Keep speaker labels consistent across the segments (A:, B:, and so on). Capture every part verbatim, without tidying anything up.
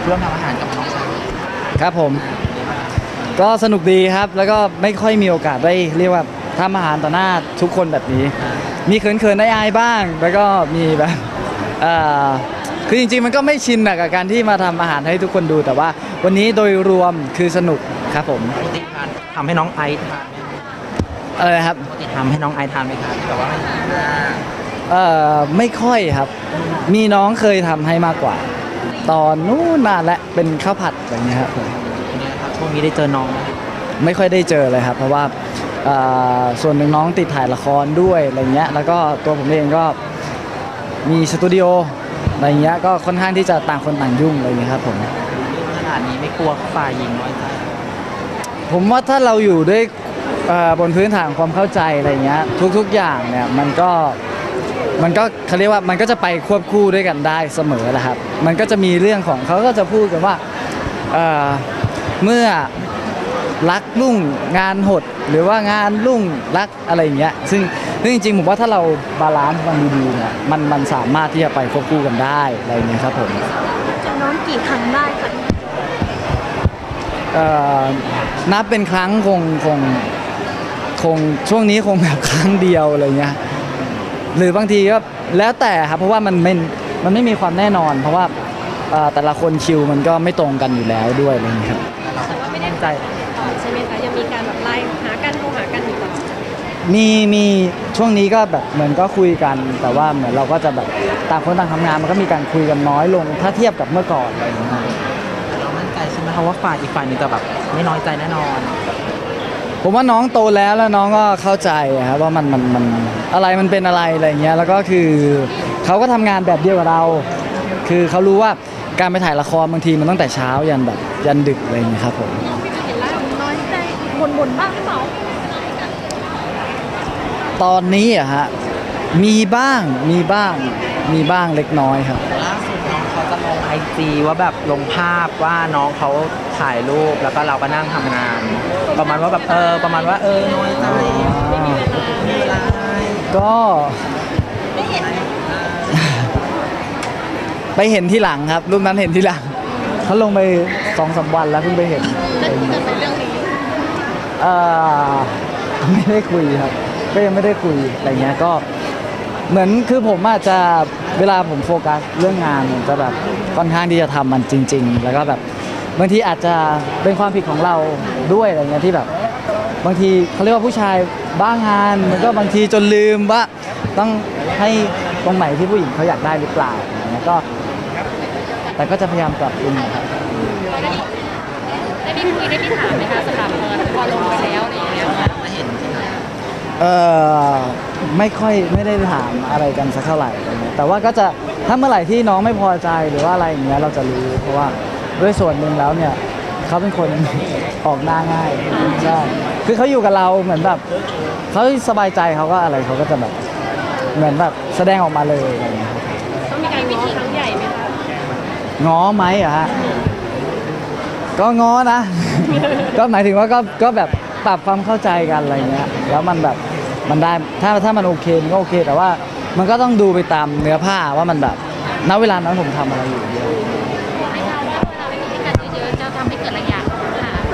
A: ร่วมทำอาหารกับน้องชาย
B: ครับผมก็สนุกดีครับแล้วก็ไม่ค่อยมีโอกาสได้เรียกว่าทำอาหารต่อหน้าทุกคนแบบนี้มีเขินๆได้อายบ้างแล้วก็มีแบบเอ่อคือจริงๆมันก็ไม่ชินกับการที่มาทำอาหารให้ทุกคนดูแต่ว่าวันนี้โดยรวมคือสนุกครับผม
A: ปกติทานทำให้น้องไอซ์ทานไหม
B: อะไรครับ
A: ปกติทำให้น้องไอซ์ทานไหมครับแต่ว่า
B: เอ่อไม่ค่อยครับมีน้องเคยทำให้มากกว่าตอนนู้นนานและเป็นข้าวผัดแบบนี้ครับผม
A: นี่ครับช่วงนี้ได้เจอน้องไหม
B: ไม่ค่อยได้เจอเลยครับเพราะว่าส่วนหนึ่งน้องติดถ่ายละครด้วยอะไรเงี้ยแล้วก็ตัวผมเองก็มีสตูดิโออะไรเงี้ยก็ค่อนข้างที่จะต่างคนต่างยุ่งอะไรเงี้ยครับผม
A: ขนาดนี้ไม่กลัวฝ่ายหญิงน้อยใจ
B: ผมว่าถ้าเราอยู่ด้วยบนพื้นฐานความเข้าใจอะไรเงี้ยทุกๆอย่างเนี่ยมันก็มันก็เขาเรียกว่ามันก็จะไปควบคู่ด้วยกันได้เสมอแหละครับมันก็จะมีเรื่องของเขาก็จะพูดกันว่าเอ่อเมื่อรักรุ่งงานหดหรือว่างานรุ่งรักอะไรอย่างเงี้ยซึ่งซึ่งจริงๆผมว่าถ้าเราบาลานซ์มันดีๆเนี่ยมันมันสามารถที่จะไปควบคู่กันได้อะไรอย่างเงี้ยครับผม
C: จะน้องกี่ครั้งได้คะ
B: เอ่อนับเป็นครั้งคงคงคงช่วงนี้คงแบบครั้งเดียวอะไรเงี้ยหรือบางทีก็แล้วแต่ครับเพราะว่ามันไม่มันไม่มีความแน่นอนเพราะว่าแต่ละคนคิวมันก็ไม่ตรงกันอยู่แล้วด้วยอะไรเงี้ยครับ
C: แต่ว่าไม่ได้ใจใช่ไหมคะยังมีการแบบไล่หากันโทรหากันอยู่ตลอด
B: มีมีช่วงนี้ก็แบบเหมือนก็คุยกันแต่ว่าเหมือนเราก็จะแบบต่างคนต่างทำงานมันก็มีการคุยกันน้อยลงถ้าเทียบกับเมื่อก่อนอะไรอย่างเงี้ย
A: เรามั่นใจใช่ไหมคะว่าฝ่ายอีกฝ่ายนึงจะแบบไม่น้อยใจแน่นอน
B: ผมว่าน้องโตแล้วแล้วน้องก็เข้าใจครับว่ามันมันมันอะไรมันเป็นอะไรอะไรเงี้ยแล้วก็คือเขาก็ทำงานแบบเดียวกับเราคือเขารู้ว่าการไปถ่ายละครบางทีมันตั้งแต่เช้ายันแบบยันดึกอะไรอย่างเงี้ยครับผม
C: เห็นแล้วน้อยใจบ่นๆบ้างหรือเปล่า
B: ตอนนี้อะฮะมีบ้างมีบ้างมีบ้างเล็กน้อยครับ
A: ล่าสุดน้องเขาจะลงไอจีว่าแบบลงภาพว่าน้องเขาถ่ายรูปแล้วก็เราก็นั่งทำงานประมาณว่าแบบเออประมาณว่าเออน้อยใจ
C: ไม่มีเวลา
A: ไม่มีเวลา
B: ก็ไปเห็นที่หลังครับรูปนั้นเห็นที่หลังเขาลงไปสองสามวันแล้วเพิ่งไปเห็น
C: ได้คุยกันเรื่องนี้
B: เออไม่ได้คุยครับก็ยังไม่ได้คุยอะไรเงี้ยก็เหมือนคือผมอาจจะเวลาผมโฟกัสเรื่องงานผมจะแบบค่อนข้างที่จะทำมันจริงๆแล้วก็แบบบางทีอาจจะเป็นความผิดของเราด้วยอะไรเงี้ยที่แบบบางทีเขาเรียกว่าผู้ชายบ้างานมันก็บางทีจนลืมว่าต้องให้ตรงไหนที่ผู้หญิงเขาอยากได้หรือเปล่าอย่างเงี้ยก็แต่ก็จะพยายามปรับปรุงครับ
C: ได้ได้คุยได้ที่ถามไหมคะสำหรับพอลงไปแล้วอะไรอย่างเงี้ยมาเห็น
B: เออไม่ค่อยไม่ได้ถามอะไรกันสักเท่าไหร่แต่ว่าก็จะถ้าเมื่อไหร่ที่น้องไม่พอใจหรือว่าอะไรอย่างเงี้ยเราจะรู้เพราะว่าด้วยส่วนหนึ่งแล้วเนี่ยเขาเป็นคนออกหน้าง่ายใช่คือเขาอยู่กับเราเหมือนแบบเขาสบายใจเขาก็อะไรเขาก็จะแบบเหมือนแบบแสดงออกมาเลยอะไรอย่างเงี้ย
C: ต้องมีการวิธีครั้งใหญ่ไหมคะ
B: ง้อไหมอะฮะก็ง้อนะ ก็หมายถึงว่าก็ก็แบบปรับความเข้าใจกันอะไรเงี้ยแล้วมันแบบมันได้ถ้าถ้ามันโอเคมันก็โอเคแต่ว่ามันก็ต้องดูไปตามเนื้อผ้าว่ามันแบบณเวลานั้นผมทำอะไรอยู่เยอะ
C: ไม่ทราบว่าเวลาไปคุยกันเยอะๆจะทำให้เกิดระยะห่าง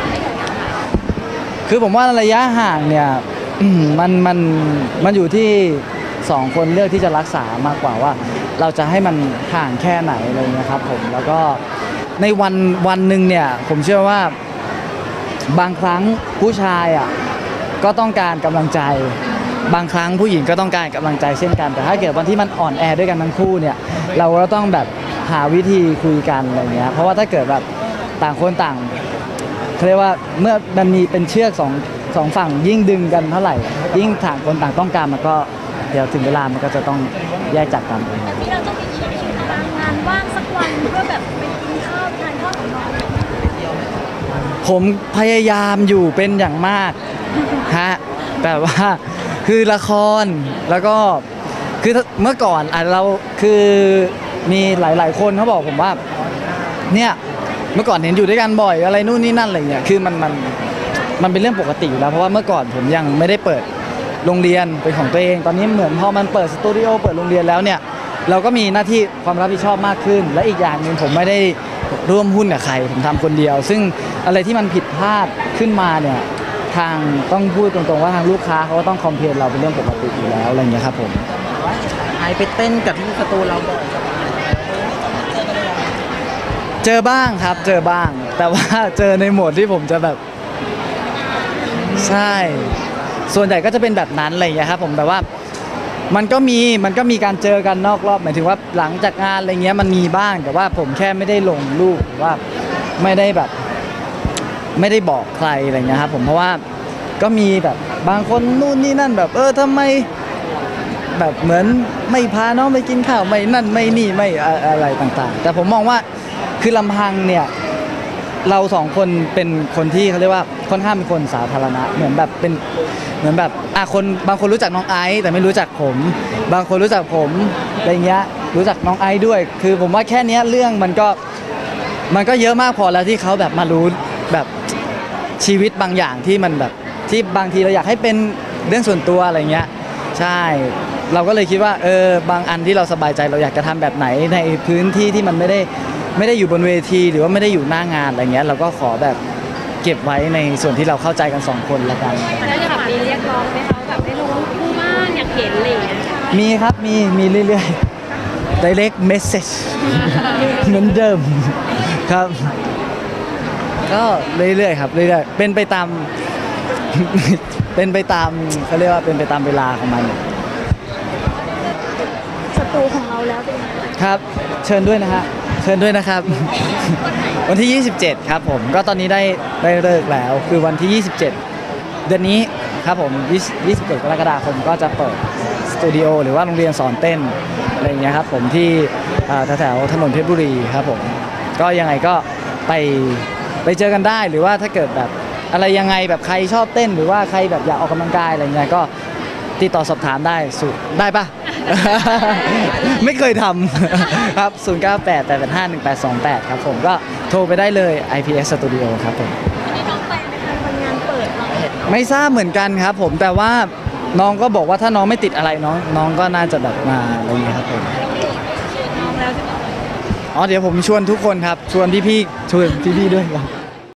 B: คือผมว่าระยะห่างเนี่ยมันมันมันอยู่ที่สองคนเลือกที่จะรักษามากกว่าว่าเราจะให้มันห่างแค่ไหนอะไรเงี้ยครับผมแล้วก็ในวันวันหนึ่งเนี่ยผมเชื่อว่าบางครั้งผู้ชายอ่ะก็ต้องการกำลังใจบางครั้งผู้หญิงก็ต้องการกำลังใจเช่นกันแต่ถ้าเกิดวันที่มันอ่อนแอด้วยกันทั้งคู่เนี่ยเราก็ต้องแบบหาวิธีคุยกันอะไรเงี้ยเพราะว่าถ้าเกิดแบบต่างคนต่างเขาเรียกว่าเมื่อมันมีเป็นเชือกสองสองฝั่งยิ่งดึงกันเท่าไหร่ยิ่งต่างคนต่างต้องการมันก็เดี๋ยวถึงเวลามันก็จะต้องแยกจากกัน
C: ที่เราต้องมีงานว่างสักวันเพื่อแบบไปกินข้าวทานข้าวกับน้อง
B: ผมพยายามอยู่เป็นอย่างมากฮะแต่ว่าคือละครแล้วก็คือเมื่อก่อนอ่ะเราคือมีหลายๆคนเขาบอกผมว่าเนี่ยเมื่อก่อนเห็นอยู่ด้วยกันบ่อยอะไรนู่นนี่นั่นอะไรเงี้ยคือมันมันมันเป็นเรื่องปกติอยู่แล้วเพราะว่าเมื่อก่อนผมยังไม่ได้เปิดโรงเรียนเป็นของตัวเองตอนนี้เหมือนพอมันเปิดสตูดิโอเปิดโรงเรียนแล้วเนี่ยเราก็มีหน้าที่ความรับผิดชอบมากขึ้นและอีกอย่างหนึ่งผมไม่ได้ร่วมหุ้นกับใครผมทำคนเดียว ซึ่งอะไรที่มันผิดพลาดขึ้นมาเนี่ยทางต้องพูดตรงๆว่าทางลูกค้าเขาก็ต้องคอมเพลนเราเป็นเรื่องปกติอยู่แล้วอะไรอย่างเงี้ยครับผม
A: ไอไปเต้นกับที่สตูเราบ่อย
B: เจอบ้างครับเจอบ้าง แต่ว่าเจอในโหมดที่ผมจะแบบใช่ส่วนใหญ่ก็จะเป็นแบบนั้นอะไรอย่างเงี้ยครับผมแต่ว่ามันก็มีมันก็มีการเจอกันนอกรอบหมายถึงว่าหลังจากงานอะไรเงี้ยมันมีบ้าง แต่ว่าผมแค่ไม่ได้ลงรูปหรือว่าไม่ได้แบบไม่ได้บอกใครอะไรเงี้ยครับผมเพราะว่าก็มีแบบบางคนนู่นนี่นั่นแบบเออทำไมแบบเหมือนไม่พาน้องไปกินข้าวไม่นั่นไม่นี่ไม่อะอะไรต่างๆ แต่ผมมองว่าคือลำพังเนี่ยเราสองคนเป็นคนที่เขาเรียกว่าค่อนข้างเป็นคนสาธารณะเหมือนแบบเป็นเหมือนแบบอ่ะคนบางคนรู้จักน้องไอซ์แต่ไม่รู้จักผม บางคนรู้จักผมอะไรเงี้ยรู้จักน้องไอซ์ด้วย คือผมว่าแค่เนี้ยเรื่องมันก็มันก็เยอะมากพอแล้วที่เขาแบบมารู้แบบชีวิตบางอย่างที่มันแบบที่บางทีเราอยากให้เป็นเรื่องส่วนตัวอะไรเงี้ยใช่เราก็เลยคิดว่าเออบางอันที่เราสบายใจเราอยากจะทำแบบไหนในพื้นที่ที่มันไม่ได้ไม่ได้อยู่บนเวทีหรือว่าไม่ได้อยู่หน้างานอะไรเงี้ยเราก็ขอแบบเก็บไว้ในส่วนที่เราเข้าใจกันสองคนละกัน
C: แล้วจะแบบมีเรียกร้องไหมคะแบบให้ลงรูปคู่บ้านอยากเห็นอะไรอย่างเงี้ย
B: มีครับมีมีเรื่อยๆ direct message เหมือนเดิมครับก็เรื่อยๆครับเรื่อยๆเป็นไปตาม เป็นไปตามเขาเรียกว่าเป็นไปตามเวลาของมัน
D: สตูของเราแล้วเป็นไง
B: ครับเชิญด้วยนะฮะเชิญด้วยนะครับ วันที่ ยี่สิบเจ็ด ครับผมก็ตอนนี้ได้ได้เลิกแล้วคือวันที่ ยี่สิบเจ็ด เดือนนี้ครับผมยี่สิบเจ็ดกรกฎาคมก็จะเปิดสตูดิโอหรือว่าโรงเรียนสอนเต้นอะไรอย่างเงี้ยครับผมที่อ่าแถวๆถนนเพชรบุรีครับผมก็ยังไงก็ไปไปเจอกันได้หรือว่าถ้าเกิดแบบอะไรยังไงแบบใครชอบเต้นหรือว่าใครแบบอยากออกกำลังกายอะไรเงี้ยก็ติดต่อสอบถามได้สุดได้ปะ ไม่เคยทำ ครับ ศูนย์ เก้า แปด แปด แปด ห้า หนึ่ง แปด สอง แปด ครับผมก็โทรไปได้เลย ไอ พี เอส Studio ครับผม
D: อันนี้น้องไปไหมคะวันงานเปิดเรา
B: ไม่ทราบเหมือนกันครับผมแต่ว่าน้องก็บอกว่าถ้าน้องไม่ติดอะไรน้องน้องก็น่าจะแบบมาอะไรอย่างเงี้ยครับผม
D: น้องแล้วใช่ไหม
B: อ๋อเดี๋ยวผมชวนทุกคนครับชวนพี่ๆชวนพี่ๆด้วยครับ